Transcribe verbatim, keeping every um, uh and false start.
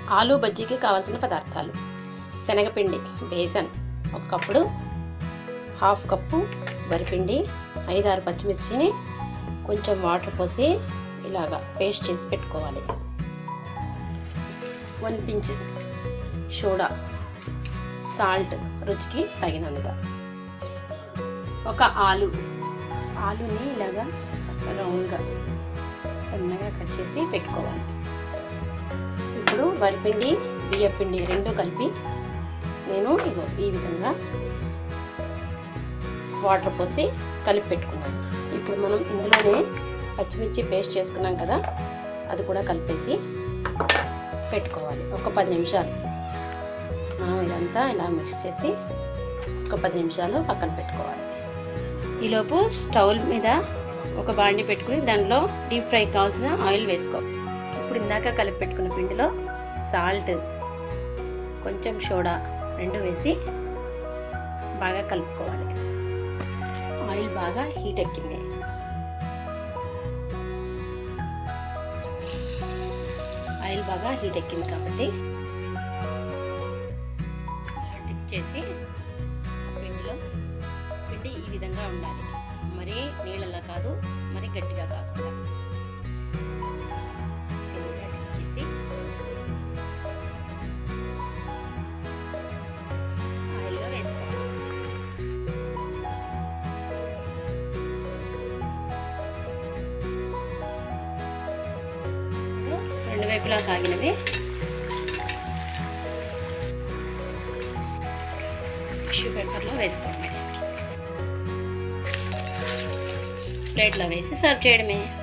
ఆలు బజ్జీకి కావాల్సిన పదార్థాలు: శనగపిండి బేసన్ ఒక కప్పుడు, హాఫ్ కప్పు వరిపిండి, ఐదారు పచ్చిమిర్చిని కొంచెం వాటర్ పోసి ఇలాగా పేస్ట్ చేసి పెట్టుకోవాలి. వన్ పించ్ సోడా, సాల్ట్ రుచికి తగినంత, ఒక ఆలు ఆలుని ఇలాగా రౌండ్గా సన్నగా కట్ చేసి పెట్టుకోవాలి. ఇప్పుడు వరిపిండి బియ్యపిండి రెండు కలిపి నేను ఇగో ఈ విధంగా వాటర్ పోసి కలిపి పెట్టుకున్నాను. ఇప్పుడు మనం ఇందులోనే పచ్చిమిర్చి పేస్ట్ చేసుకున్నాం కదా, అది కూడా కలిపేసి పెట్టుకోవాలి. ఒక పది నిమిషాలు మనం ఇదంతా ఇలా మిక్స్ చేసి ఒక పది నిమిషాలు పక్కన పెట్టుకోవాలి. ఈలోపు స్టవ్ మీద ఒక బాండి పెట్టుకుని దానిలో డీప్ ఫ్రై కావాల్సిన ఆయిల్ వేసుకో. ఇప్పుడు ఇందాక కలిపి పెట్టుకున్న పిండిలో సాల్ట్, కొంచెం సోడా రెండు వేసి బాగా కలుపుకోవాలి. ఆయిల్ బాగా హీట్ ఎక్కింది. ఆయిల్ బాగా హీట్ ఎక్కింది కాబట్టి డిప్ చేసి పిండిలో పిండి ఈ విధంగా ఉండాలి. మరీ నీళ్ళలా కాదు, మరీ గట్టిగా కాకుండా ఆయిల్లో వేసుకోవాలి. రెండు వైపులా కాగినవి టిష్యూ పేపర్లో వేసుకోండి. ప్లేట్లో వేసి సర్వ్ చేయడమే.